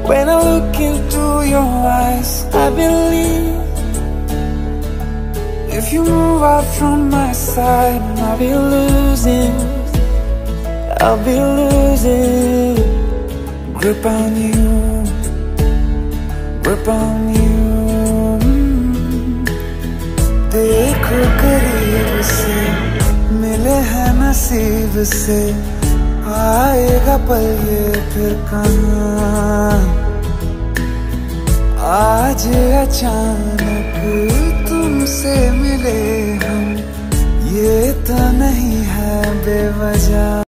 When I look into your eyes, I believe if you move out from my side, I'll be losing grip on you, grip on you. देखो करीब से, मिले हैं नसीब से, आएगा पल ये फिर कहाँ। आज अचानक तुमसे मिले हम, ये तो नहीं है बेवजह।